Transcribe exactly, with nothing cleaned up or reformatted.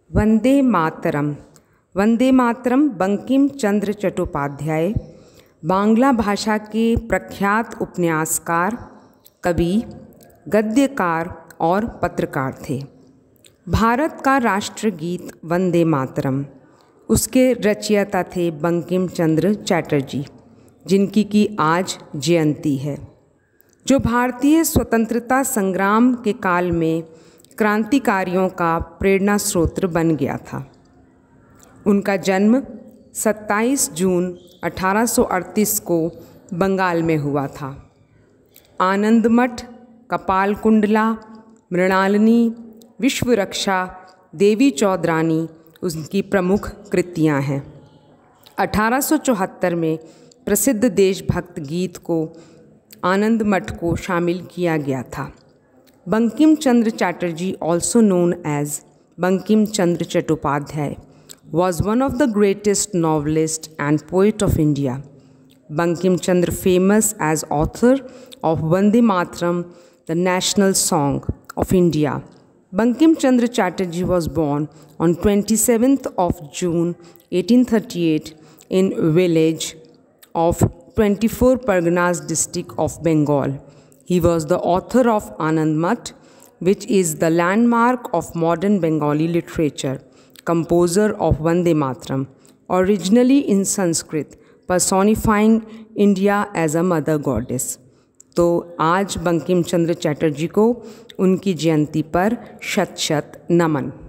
वंदे मातरम। वंदे मातरम बंकिम चंद्र चट्टोपाध्याय बांग्ला भाषा के प्रख्यात उपन्यासकार, कवि, गद्यकार और पत्रकार थे। भारत का राष्ट्रगीत वंदे मातरम, उसके रचयिता थे बंकिम चंद्र चटर्जी, जिनकी की आज जयंती है, जो भारतीय स्वतंत्रता संग्राम के काल में क्रांतिकारियों का प्रेरणा स्रोत बन गया था। उनका जन्म सत्ताईस जून अठारह सौ अड़तीस को बंगाल में हुआ था। आनंदमठ, कपालकुंडला, मृणालिनी, विश्वरक्षा, देवी चौधरानी उनकी प्रमुख कृतियां हैं। अठारह सौ चौहत्तर में प्रसिद्ध देशभक्त गीत को आनंदमठ को शामिल किया गया था। Bankim Chandra Chatterjee, also known as Bankim Chandra Chattopadhyay, was one of the greatest novelists and poet of India. Bankim Chandra, famous as author of Vande Mataram, the national song of India. Bankim Chandra Chatterjee was born on twenty-seventh of June eighteen thirty-eight in village of twenty-four Parganas district of Bengal. He was the author of Anandmat, which is the landmark of modern Bengali literature, composer of Vande Mataram, originally in Sanskrit, personifying India as a mother goddess. तो आज बंकिम चंद्र चटर्जी को उनकी जयंती पर शत शत नमन।